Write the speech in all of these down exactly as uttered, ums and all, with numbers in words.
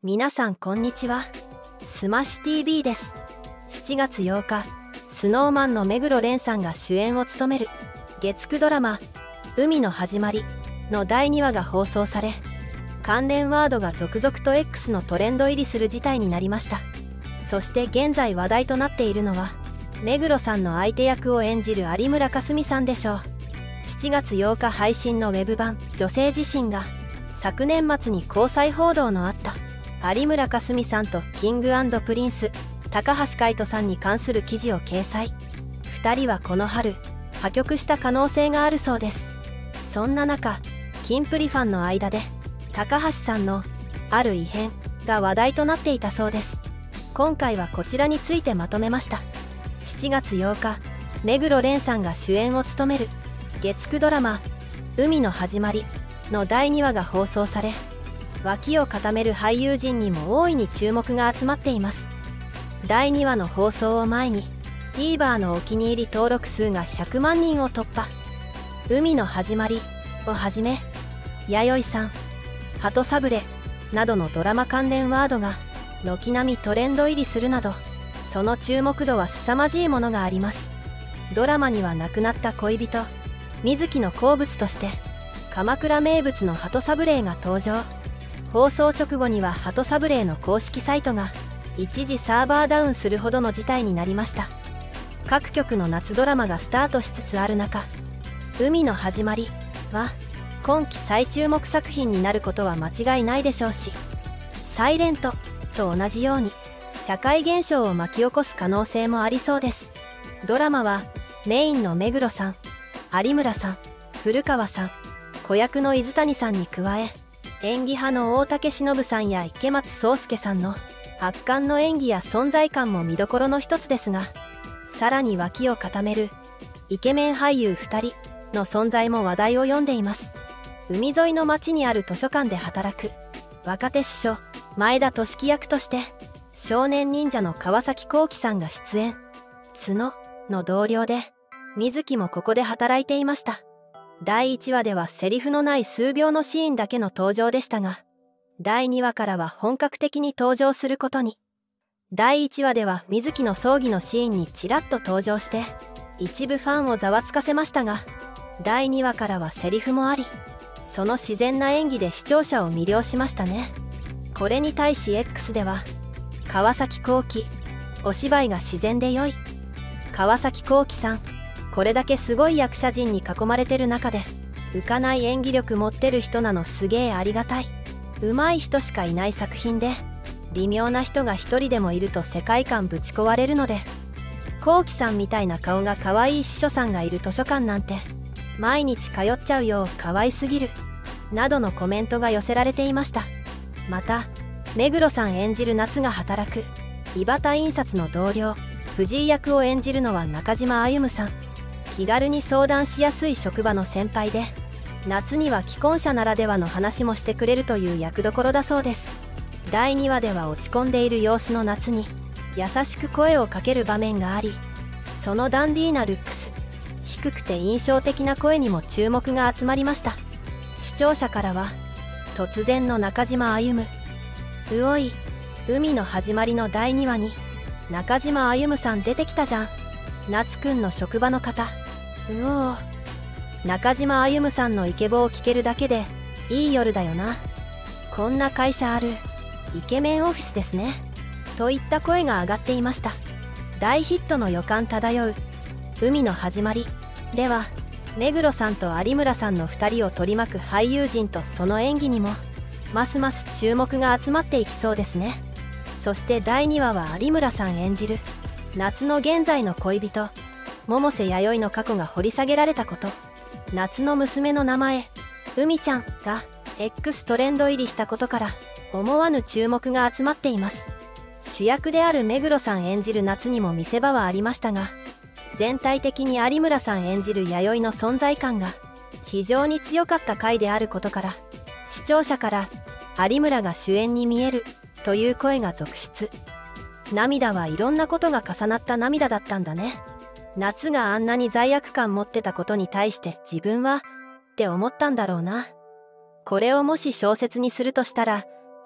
皆さんこんにちは。スマッシュ ティーブイ です。しちがつようか、スノーマンの目黒蓮さんが主演を務める月くドラマ「海のはじまり」のだいにわが放送され、関連ワードが続々と X のトレンド入りする事態になりました。そして現在話題となっているのは、目黒さんの相手役を演じる有村架純さんでしょう。しちがつようか配信のウェブ版「女性自身」が昨年末に交際報道のあった有村架純さんとキング&プリンス高橋海人さんに関する記事を掲載。ふたりはこの春破局した可能性があるそうです。そんな中、キンプリファンの間で高橋さんのある異変が話題となっていたそうです。今回はこちらについてまとめました。しちがつようか、目黒蓮さんが主演を務める月くドラマ「海のはじまり」のだいにわが放送され、脇を固める俳優陣にも大いに注目が集まっています。だいにわの放送を前に ティーバー のお気に入り登録数がひゃくまんにんを突破。海のはじまりをはじめ、弥生さん、鳩サブレなどのドラマ関連ワードが軒並みトレンド入りするなど、その注目度は凄まじいものがあります。ドラマには亡くなった恋人水木の好物として鎌倉名物の鳩サブレーが登場。放送直後には鳩サブレーの公式サイトが一時サーバーダウンするほどの事態になりました。各局の夏ドラマがスタートしつつある中、海のはじまりは今期最注目作品になることは間違いないでしょうし、サイレントと同じように社会現象を巻き起こす可能性もありそうです。ドラマはメインの目黒さん、有村さん、古川さん、子役の水谷さんに加え、演技派の大竹しのぶさんや池松壮亮さんの圧巻の演技や存在感も見どころの一つですが、さらに脇を固めるイケメン俳優ふたりの存在も話題を呼んでいます。海沿いの町にある図書館で働く若手司書前田俊樹役として、少年忍者の川崎幸輝さんが出演。角の同僚で水木もここで働いていました。だいいちわではセリフのない数秒のシーンだけの登場でしたが、だいにわからは本格的に登場することに。だいいちわでは水木の葬儀のシーンにちらっと登場して一部ファンをざわつかせましたが、だいにわからはセリフもあり、その自然な演技で視聴者を魅了しましたね。これに対し X では、川崎幸輝お芝居が自然で良い、川崎幸輝さんこれだけすごい役者陣に囲まれてる中で浮かない演技力持ってる人なのすげえありがたい、上手い人しかいない作品で微妙な人が一人でもいると世界観ぶち壊れるので、幸輝さんみたいな顔が可愛い司書さんがいる図書館なんて毎日通っちゃうよ、可愛すぎるなどのコメントが寄せられていました。また目黒さん演じる夏が働く井端印刷の同僚藤井役を演じるのは中島歩さん。気軽に相談しやすい職場の先輩で、夏には既婚者ならではの話もしてくれるという役どころだそうです。だいにわでは落ち込んでいる様子の夏に優しく声をかける場面があり、そのダンディーなルックス、低くて印象的な声にも注目が集まりました。視聴者からは、突然の中島歩、うおい、海のはじまりのだいにわに中島歩さん出てきたじゃん、夏くんの職場の方、うおー、中島歩さんのイケボを聞けるだけでいい夜だよな、こんな会社ある、イケメンオフィスですね、といった声が上がっていました。大ヒットの予感漂う海のはじまりでは、目黒さんと有村さんのふたりを取り巻く俳優陣とその演技にもますます注目が集まっていきそうですね。そしてだいにわは有村さん演じる夏の現在の恋人百瀬弥生の過去が掘り下げられたこと、夏の娘の名前海ちゃんが X トレンド入りしたことから思わぬ注目が集まっています。主役である目黒さん演じる夏にも見せ場はありましたが、全体的に有村さん演じる弥生の存在感が非常に強かった回であることから、視聴者から有村が主演に見えるという声が続出。涙はいろんなことが重なった涙だったんだね。夏があんなに罪悪感持ってたことに対して自分はって思ったんだろうな。これをもし小説にするとしたら、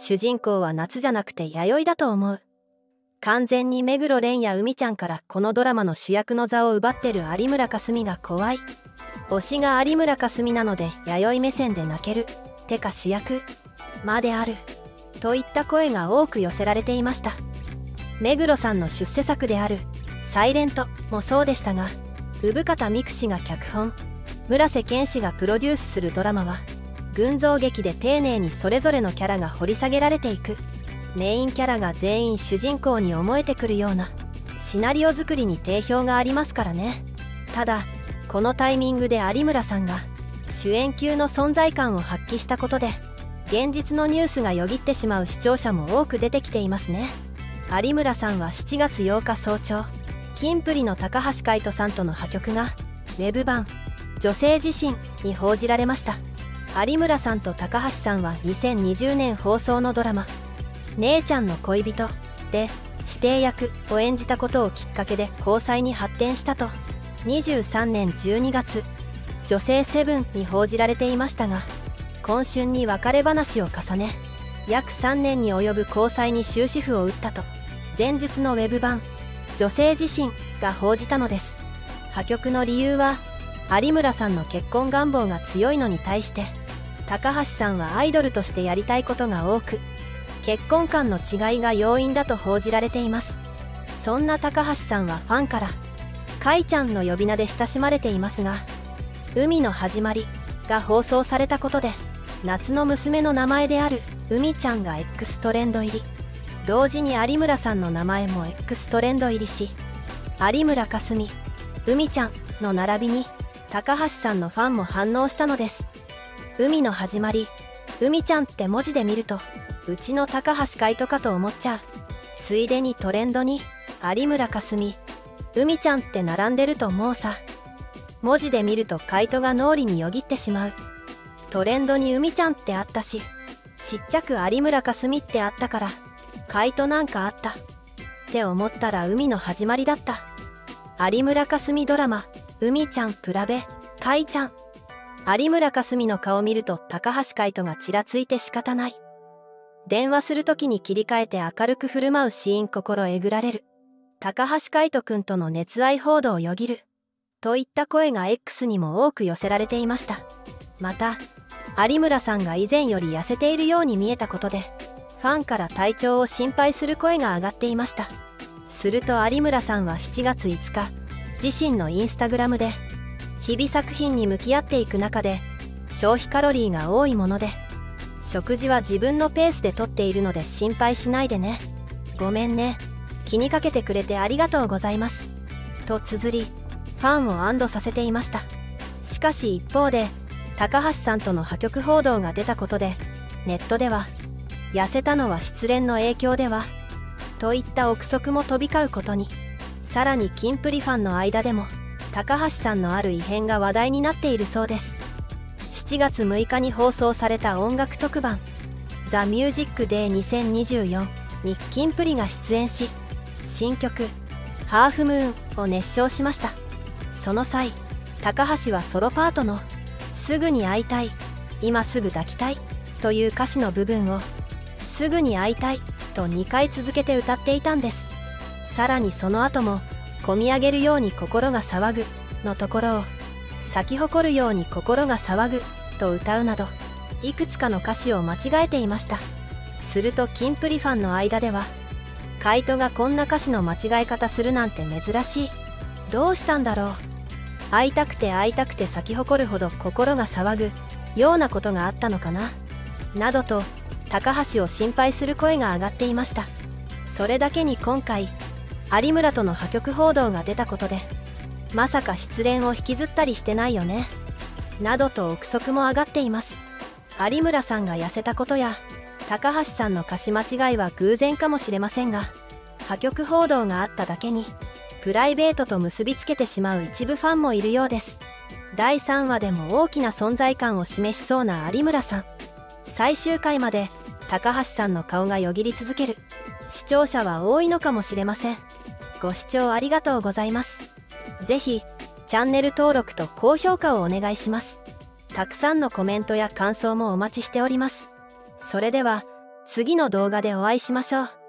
主人公は夏じゃなくて弥生だと思う。完全に目黒蓮や海ちゃんからこのドラマの主役の座を奪ってる有村架純が怖い。推しが有村架純なので弥生目線で泣ける。てか主役まである。といった声が多く寄せられていました。目黒さんの出世作であるサイレントもそうでしたが、生方美久氏が脚本、村瀬健氏がプロデュースするドラマは群像劇で丁寧にそれぞれのキャラが掘り下げられていく。メインキャラが全員主人公に思えてくるようなシナリオ作りに定評がありますからね。ただこのタイミングで有村さんが主演級の存在感を発揮したことで現実のニュースがよぎってしまう視聴者も多く出てきていますね。有村さんはしちがつようか早朝、キンプリの高橋海人さんとの破局がウェブ版「女性自身」に報じられました。有村さんと高橋さんはにせんにじゅうねん放送のドラマ「姉ちゃんの恋人」で指定役を演じたことをきっかけで交際に発展したとにじゅうさんねんじゅうにがつ「女性セブン」に報じられていましたが、今春に別れ話を重ね約さんねんに及ぶ交際に終止符を打ったと前述のウェブ版「女性自身」が報じたのです。破局の理由は有村さんの結婚願望が強いのに対して高橋さんはアイドルとしてやりたいことが多く結婚観の違いが要因だと報じられています。そんな高橋さんはファンからかいちゃんの呼び名で親しまれていますが、海の始まりが放送されたことで夏の娘の名前である海ちゃんが X トレンド入り、同時に有村さんの名前も X トレンド入りし、有村架純、海ちゃんの並びに高橋さんのファンも反応したのです。海の始まり、海ちゃんって文字で見るとうちの高橋海人かと思っちゃう。ついでにトレンドに有村架純、海ちゃんって並んでると思うさ。文字で見ると海人が脳裏によぎってしまう。トレンドに海ちゃんってあったし、ちっちゃく有村架純ってあったから海人なんかあったって思ったら海の始まりだった。有村架純ドラマ「海ちゃん比べかいちゃん」。有村架純の顔見ると高橋海人がちらついて仕方ない。電話する時に切り替えて明るく振る舞うシーン心えぐられる。高橋海人くんとの熱愛報道をよぎる。といった声が X にも多く寄せられていました。また有村さんが以前より痩せているように見えたことでファンから体調を心配する声が上がっていました。すると有村さんはしちがついつか自身のインスタグラムで日々作品に向き合っていく中で消費カロリーが多いもので食事は自分のペースでとっているので心配しないでね、ごめんね、気にかけてくれてありがとうございますと綴りファンを安堵させていました。しかし一方で高橋さんとの破局報道が出たことでネットでは痩せたのは失恋の影響ではといった憶測も飛び交うことに。さらにキンプリファンの間でも高橋さんのある異変が話題になっているそうです。しちがつむいかに放送された音楽特番「ザ・ミュージック・デーにせんにじゅうよん」にキンプリが出演し新曲「ハーフムーン」を熱唱しました。その際高橋はソロパートの「すぐに会いたい今すぐ抱きたい」という歌詞の部分を「すぐに会いたい」とにかい続けて歌っていたんです。さらにその後も「こみ上げるように心が騒ぐ」のところを「咲き誇るように心が騒ぐ」と歌うなどいくつかの歌詞を間違えていました。するとキンプリファンの間では「海人がこんな歌詞の間違え方するなんて珍しい、どうしたんだろう、会いたくて会いたくて咲き誇るほど心が騒ぐようなことがあったのかな」などと高橋を心配する声が上がっていました。それだけに今回有村との破局報道が出たことでまさか失恋を引きずったりしてないよねなどと憶測も上がっています。有村さんが痩せたことや高橋さんの歌詞間違いは偶然かもしれませんが、破局報道があっただけにプライベートと結びつけてしまう一部ファンもいるようです。だいさんわでも大きな存在感を示しそうな有村さん。最終回まで高橋さんの顔がよぎり続ける視聴者は多いのかもしれません。ご視聴ありがとうございます。ぜひチャンネル登録と高評価をお願いします。たくさんのコメントや感想もお待ちしております。それでは次の動画でお会いしましょう。